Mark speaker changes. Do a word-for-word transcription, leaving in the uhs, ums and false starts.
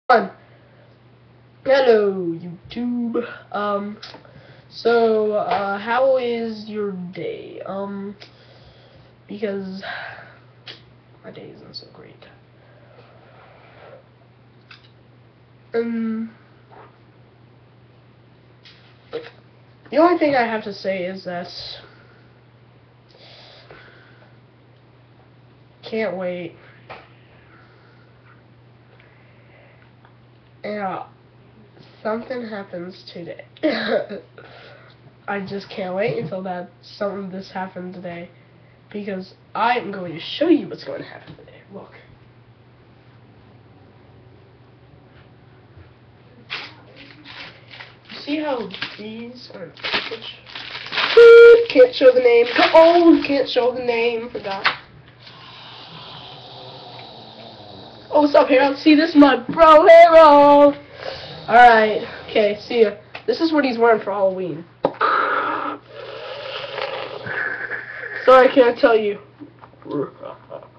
Speaker 1: on. Hello, YouTube. Um, so, uh, how is your day? Um, because my day isn't so great. Um, the only thing I have to say is that can't wait. Yeah, something happens today. I just can't wait until that something of this happened today, because I'm going to show you what's going to happen today. Look. See how these are in package? Can't show the name. Oh, can't show the name. Forgot. Oh, what's up, Hero? See, this is my bro, Hero. Alright. Okay, see ya. This is what he's wearing for Halloween. Sorry, I can't tell you.